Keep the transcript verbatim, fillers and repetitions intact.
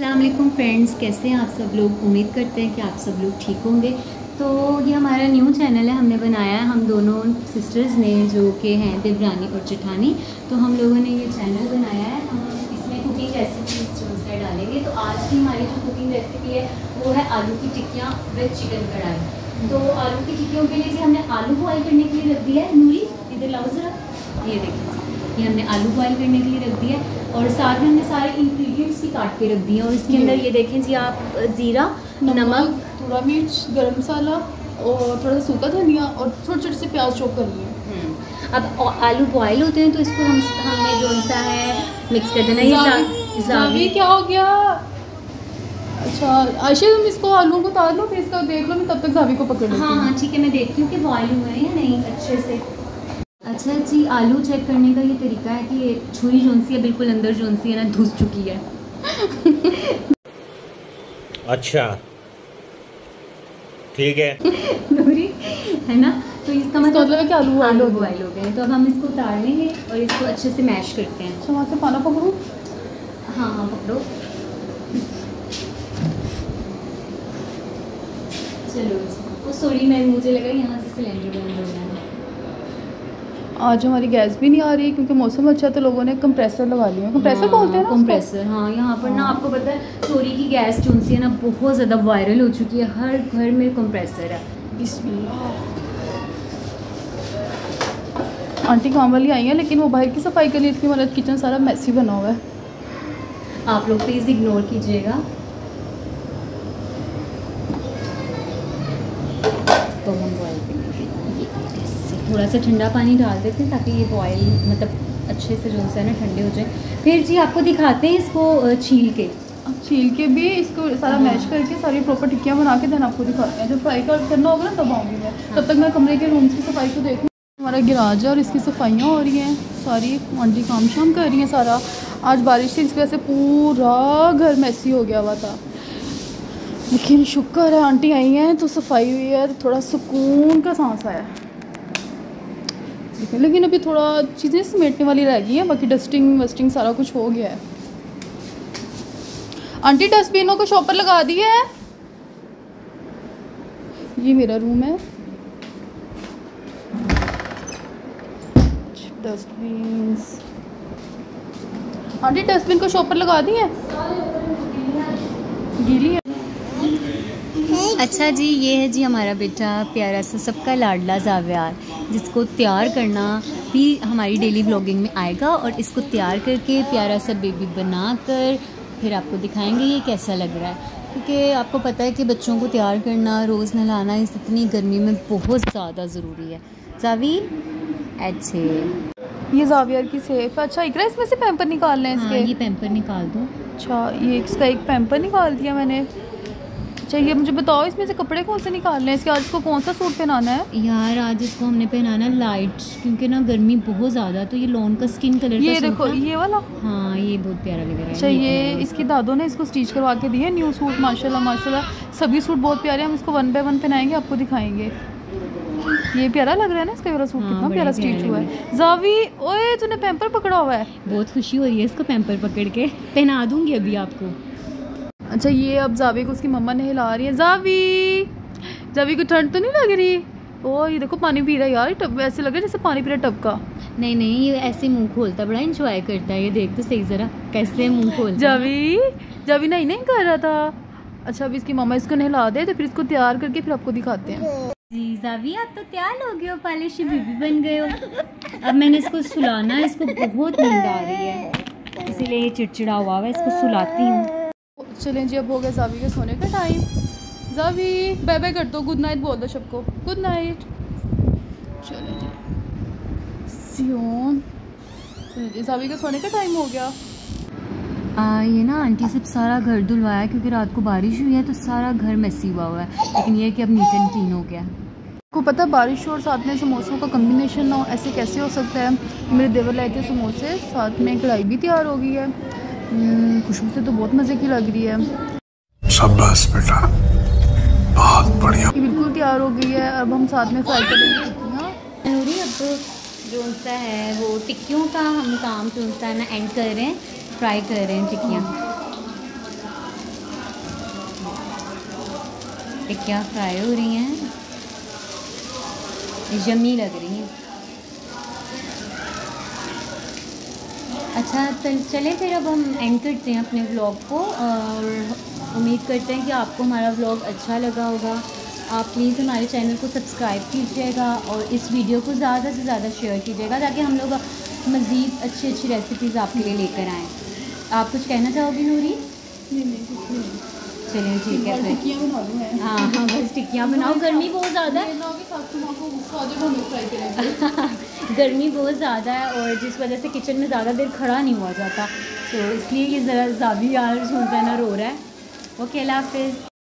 अस्सलाम वालेकुम फ्रेंड्स, कैसे हैं आप सब लोग। उम्मीद करते हैं कि आप सब लोग ठीक होंगे। तो ये हमारा न्यू चैनल है, हमने बनाया है हम दोनों सिस्टर्स ने, जो कि हैं देवरानी और जेठानी। तो हम लोगों ने ये चैनल बनाया है, हम इसमें कुकिंग रेसिपीज जो है डालेंगे। तो आज की हमारी जो कुकिंग रेसिपी है वो है आलू की टिक्कियाँ विद चिकन कढ़ाई। तो आलू की टिक्कियों के लिए हमने आलू बॉयल करने के लिए रख दिया है। नूरी इधर लाओ ज़रा, ये देखिए, ये हमने आलू बॉयल करने के लिए रख दिया है और साथ में हमने सारे इंग्रेडिएंट्स भी काट के रख दिए हैं। और इसके अंदर ये देखें जी आप, ज़ीरा, नमक, थोड़ा मिर्च, गरम मसाला और थोड़ा सा सूखा धनिया और छोटे छोटे से प्याज चॉप कर लिए। अब आलू बॉयल होते हैं तो इसको हम हमने जो सा है मिक्स कर देना। ये जावी क्या हो गया? अच्छा आयशा, तुम इसको आलू को उतार लो, फिर इसका देख लो, मैं तब तक जावी को पकड़ लेती हूँ। हाँ हाँ ठीक है, मैं देखती हूँ कि बॉयल हुए हैं या नहीं अच्छे से। अच्छा जी, आलू चेक करने का ये तरीका है कि छुरी जोनसी है बिल्कुल अंदर, जोनसी है ना घुस चुकी है। अच्छा ठीक है नूरी है ना, तो इसका मतलब है कि आलू आलू बॉयल हो गए। तो अब हम इसको उतार लेंगे और इसको अच्छे से मैश करते हैं। अच्छा, वहाँ से पाना पकड़ो। हाँ हाँ पकड़ो, चलो वो सॉरी, मैं मुझे लगा यहाँ से सिलेंडर बंद हो गया। आज हमारी गैस भी नहीं आ रही क्योंकि मौसम अच्छा, तो लोगों ने कंप्रेसर लगा लिया। कंप्रेसर बोलते हैं ना, कंप्रेसर। हाँ, यहाँ पर ना आपको पता है चोरी की गैस जो सी है ना बहुत ज़्यादा वायरल हो चुकी है, हर घर में कंप्रेसर है। बिस्मिल्लाह। आंटी काम वाली आई हैं, लेकिन वो बाहर की सफाई के लिए इसकी मदद, किचन सारा मैसी बना हुआ है। आप लोग प्लीज़ इग्नोर कीजिएगा। तो हम बॉयल थोड़ा सा ठंडा पानी डाल देते हैं ताकि ये बॉयल मतलब अच्छे से जो है ना ठंडे हो जाए। फिर जी आपको दिखाते हैं इसको छील के। अब छील के भी इसको सारा हाँ। मैश करके सारी प्रॉपर टिक्कियाँ बना के देन आपको दिखाते हैं। जब फ्राई कर करना होगा ना तब आऊँगी मैं। हाँ। तब तक मैं कमरे के रूम्स की सफाई को देखूँ। हमारा गिराज है और इसकी सफाइयाँ हो रही हैं सारी, आंटी काम शाम कर रही हैं सारा। आज बारिश थी, इस वजह से पूरा घर मैसी हो गया हुआ था, लेकिन शुक्र है आंटी आई हैं तो सफाई हुई है, तो थोड़ा सुकून का सांस आया। लेकिन अभी थोड़ा चीज़ें समेटने वाली रह गई हैं, बाकी डस्टिंग वस्टिंग सारा कुछ हो गया है। आंटी डस्टबिनों को शॉपर लगा दिया है। ये मेरा रूम है। डस्टबिन, आंटी डस्टबिन को शॉपर लगा दिए, गीली है। अच्छा जी, ये है जी हमारा बेटा प्यारा सा सबका लाडला ज़ावियार, जिसको तैयार करना भी हमारी डेली व्लॉगिंग में आएगा। और इसको तैयार करके प्यारा सा बेबी बनाकर फिर आपको दिखाएंगे ये कैसा लग रहा है। क्योंकि आपको पता है कि बच्चों को तैयार करना, रोज़ नहलाना इस इतनी गर्मी में बहुत ज़्यादा ज़रूरी है। जावी अच्छे, ये ज़ावियार की सेफ है। अच्छा इकरा, इसमें से पैम्पर निकालना है इसके। हाँ, ये पैम्पर निकाल दो। अच्छा, ये इसका एक पैम्पर निकाल दिया मैंने। चाहिए मुझे बताओ इसमें से कपड़े कौन से निकालने हैं इसके। आज इसको कौन सा सूट पहनाना है? यार आज इसको हमने पहनाना लाइट, क्योंकि ना गर्मी बहुत ज़्यादा। तो ये लॉन का स्किन कलर ये का देखो, ये वाला। हाँ, ये बहुत प्यारा लग रहा है। अच्छा, ये इसकी दादों ने इसको स्टिच करवा के दिए न्यू सूट। माशाल्लाह माशाल्लाह, सभी सूट बहुत प्यारे हैं। हम इसको वन बाय वन पहनाएंगे, आपको दिखाएंगे। ये प्यारा लग रहा है ना इसका वाला सूट। हाँ, कितना प्यारा स्टिच हुआ है। जावी, ओए तूने पैम्पर पकड़ा हुआ है। बहुत खुशी हो रही है इसको पैम्पर पकड़ के, पहना दूंगी अभी आपको। अच्छा, ये अब जावी को उसकी मम्मा ने हिला रही है। जावी, जावी को ठंड तो नहीं लग रही? ओ ये देखो पानी पी रहा है यार, टब ऐसे लग रहा है जैसे पानी पी रहा है टब का। नहीं नहीं, ये ऐसे मुंह खोलता, बड़ा एंजॉय करता है। ये देख तो सही जरा कैसे मुंह खोलता। जावी, जावी नहीं नहीं कर रहा था। अच्छा, अभी इसकी मम्मा इसको नहला दे तो फिर इसको तैयार करके फिर आपको दिखाते हैं। जी जावी, आप तो तैयार हो गए हो, पालिशी बेबी बन गए हो। अब मैंने इसको सुलाना है, इसको बहुत नींद आ रही है, इसीलिए ये चिड़चिड़ा हुआ है। इसको सुलाती हूँ। चलें जी, अब हो गया जावी के सोने का टाइम। जावी बाय बाय कर दो, गुड नाइट बोल दो सबको, गुड नाइट। चलें जी, सियोन, जावी के सोने का टाइम हो गया। आ, ये ना आंटी से सारा घर धुलवाया क्योंकि रात को बारिश हुई है तो सारा घर मैसी हुआ हुआ है, लेकिन ये कि अब नीट एंड क्लीन हो गया। को पता बारिश और साथ में समोसों का कम्बिनेशन ना हो, ऐसे कैसे हो सकता है। मेरे देवर लाए थे समोसे, साथ में कढ़ाई भी तैयार हो गई है। खुशबू से तो बहुत मज़े की लग रही है। शाबाश बेटा, बहुत बढ़िया। बिल्कुल तैयार हो गई है। अब हम साथ में फ्राई करेंगे टिक्कियाँ। नूरी, अब तो जो सा है वो टिक्कियों का हम काम जो सा है ना एंड कर रहे हैं, फ्राई कर रहे हैं टिक्कियाँ। टिक्कियाँ फ्राई हो रही हैं, यम्मी लग रही हैं। अच्छा तो चले फिर अब हम एंड करते हैं अपने व्लॉग को, और उम्मीद करते हैं कि आपको हमारा व्लॉग अच्छा लगा होगा। आप प्लीज़ हमारे चैनल को सब्सक्राइब कीजिएगा और इस वीडियो को ज़्यादा से ज़्यादा शेयर कीजिएगा, ताकि हम लोग मज़ीद अच्छी अच्छी रेसिपीज़ आपके लिए लेकर आएँ। आप कुछ कहना चाहोगी नूरी? नहीं नहीं कुछ नहीं। चलें ठीक है फिर। टिक्कियाँ बना दूँ मैं। हाँ हाँ बस टिक्कियाँ बनाओ, गर्मी बहुत ज़्यादा है। गर्मी बहुत ज़्यादा है और जिस वजह से किचन में ज़्यादा देर खड़ा नहीं हुआ जाता, तो इसलिए ये ज़रा ज़्यादा यार जो है ना रो रहा है। ओके अल्लाह हाफ़िज़।